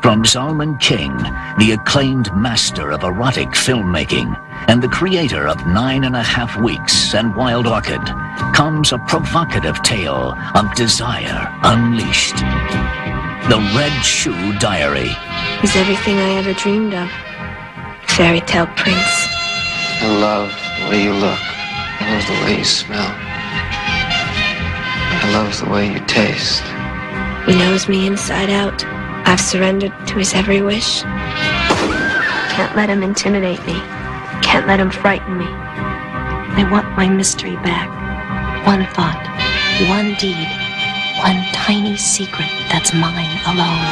From Zalman King, the acclaimed master of erotic filmmaking and the creator of 9½ Weeks and Wild Orchid, comes a provocative tale of desire unleashed. The Red Shoe Diary. He's everything I ever dreamed of. Fairy tale prince. I love the way you look. I love the way you smell. I love the way you taste. He knows me inside out. I've surrendered to his every wish. Can't let him intimidate me. Can't let him frighten me. I want my mystery back. One thought, one deed, one tiny secret that's mine alone.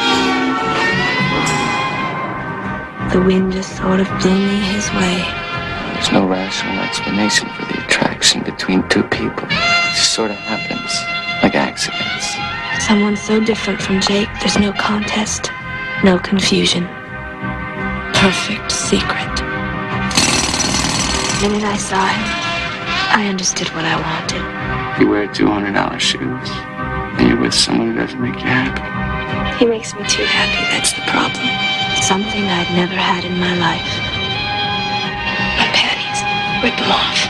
The wind just sort of blew me his way. There's no rational explanation for the attraction between two people. It just sort of happens, like accidents. Someone so different from Jake, there's no contest, no confusion. Perfect secret. The minute I saw him, I understood what I wanted. You wear $200 shoes, and you're with someone who doesn't make you happy. He makes me too happy, that's the problem. Something I'd never had in my life. My panties, rip them off.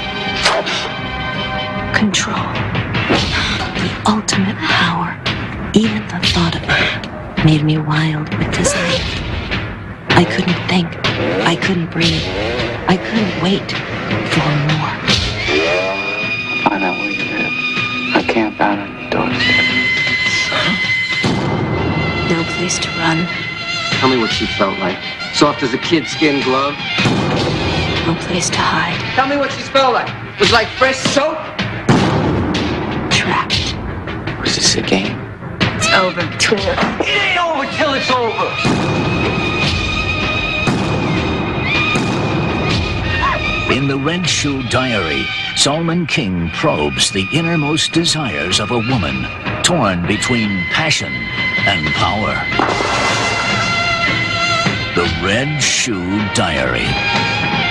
Control. The ultimate power. Even the thought of it made me wild with desire. I couldn't think. I couldn't breathe. I couldn't wait for more. Find out where you live. I camp out on your doorstep. No place to run. Tell me what she felt like. Soft as a kid's skin glove. No place to hide. Tell me what she smelled like. It was like fresh soap. Trapped. Was this a game? It's over between us. It ain't over till it's over. In The Red Shoe Diary, Zalman King probes the innermost desires of a woman, torn between passion and power. The Red Shoe Diary.